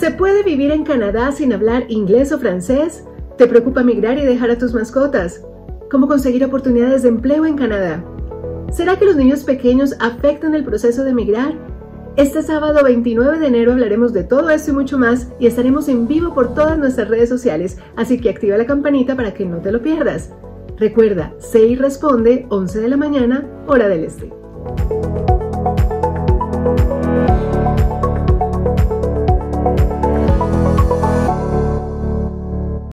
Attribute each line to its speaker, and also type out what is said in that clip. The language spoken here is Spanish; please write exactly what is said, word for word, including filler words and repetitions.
Speaker 1: ¿Se puede vivir en Canadá sin hablar inglés o francés? ¿Te preocupa migrar y dejar a tus mascotas? ¿Cómo conseguir oportunidades de empleo en Canadá? ¿Será que los niños pequeños afectan el proceso de migrar? Este sábado veintinueve de enero hablaremos de todo esto y mucho más y estaremos en vivo por todas nuestras redes sociales, así que activa la campanita para que no te lo pierdas. Recuerda, sé y responde, once de la mañana, hora del este.